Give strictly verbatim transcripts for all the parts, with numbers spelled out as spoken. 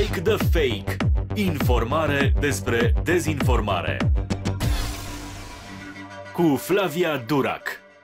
Break the Fake. Informare despre dezinformare. Cu Flavia Durac.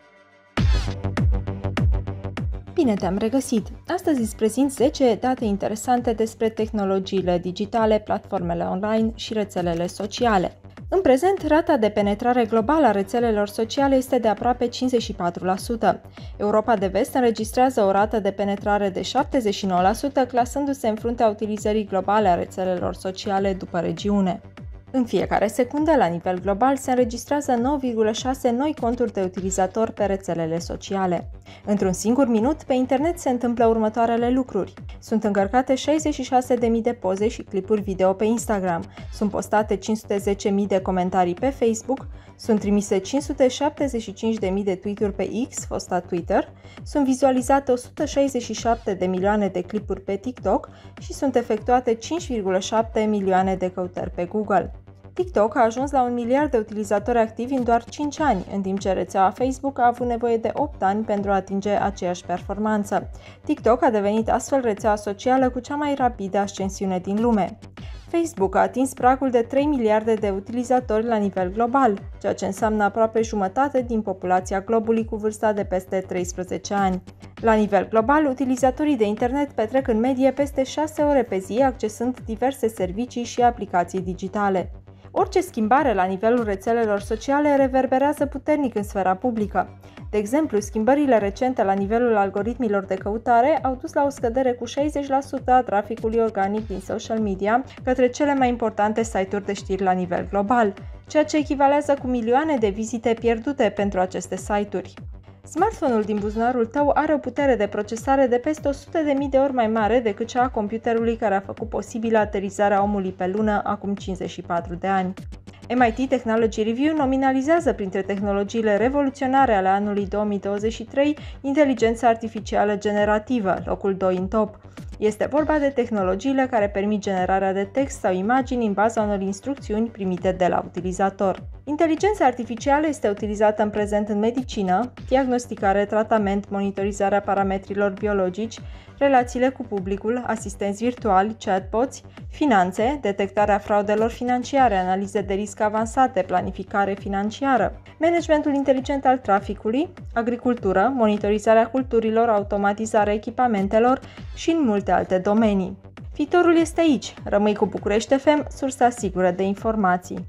Bine te-am regăsit! Astăzi îți prezint zece date interesante despre tehnologiile digitale, platformele online și rețelele sociale. În prezent, rata de penetrare globală a rețelelor sociale este de aproape cincizeci și patru la sută. Europa de Vest înregistrează o rată de penetrare de șaptezeci și nouă la sută, clasându-se în fruntea utilizării globale a rețelelor sociale după regiune. În fiecare secundă, la nivel global, se înregistrează nouă virgulă șase noi conturi de utilizatori pe rețelele sociale. Într-un singur minut, pe internet se întâmplă următoarele lucruri. Sunt încărcate șaizeci și șase de mii de poze și clipuri video pe Instagram, sunt postate cinci sute zece mii de comentarii pe Facebook, sunt trimise cinci sute șaptezeci și cinci de mii de tweet-uri pe X, fosta Twitter, sunt vizualizate o sută șaizeci și șapte de milioane de clipuri pe TikTok și sunt efectuate cinci virgulă șapte milioane de căutări pe Google. TikTok a ajuns la un miliard de utilizatori activi în doar cinci ani, în timp ce rețeaua Facebook a avut nevoie de opt ani pentru a atinge aceeași performanță. TikTok a devenit astfel rețeaua socială cu cea mai rapidă ascensiune din lume. Facebook a atins pragul de trei miliarde de utilizatori la nivel global, ceea ce înseamnă aproape jumătate din populația globului cu vârsta de peste treisprezece ani. La nivel global, utilizatorii de internet petrec în medie peste șase ore pe zi accesând diverse servicii și aplicații digitale. Orice schimbare la nivelul rețelelor sociale reverberează puternic în sfera publică. De exemplu, schimbările recente la nivelul algoritmilor de căutare au dus la o scădere cu șaizeci la sută a traficului organic din social media către cele mai importante site-uri de știri la nivel global, ceea ce echivalează cu milioane de vizite pierdute pentru aceste site-uri. Smartphone-ul din buzunarul tău are o putere de procesare de peste o sută de mii de ori mai mare decât cea a computerului care a făcut posibilă aterizarea omului pe lună acum cincizeci și patru de ani. M I T Technology Review nominalizează printre tehnologiile revoluționare ale anului două mii douăzeci și trei inteligența artificială generativă, locul doi în top. Este vorba de tehnologiile care permit generarea de text sau imagini în baza unor instrucțiuni primite de la utilizator. Inteligența artificială este utilizată în prezent în medicină, diagnosticare, tratament, monitorizarea parametrilor biologici, relațiile cu publicul, asistenți virtuali, chatbots, finanțe, detectarea fraudelor financiare, analize de risc avansate, planificare financiară, managementul inteligent al traficului, agricultură, monitorizarea culturilor, automatizarea echipamentelor și în multe alte domenii. Viitorul este aici. Rămâi cu București F M, sursa sigură de informații.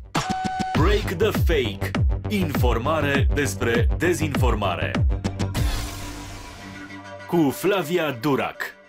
Break the Fake. Informare despre dezinformare. Cu Flavia Durac.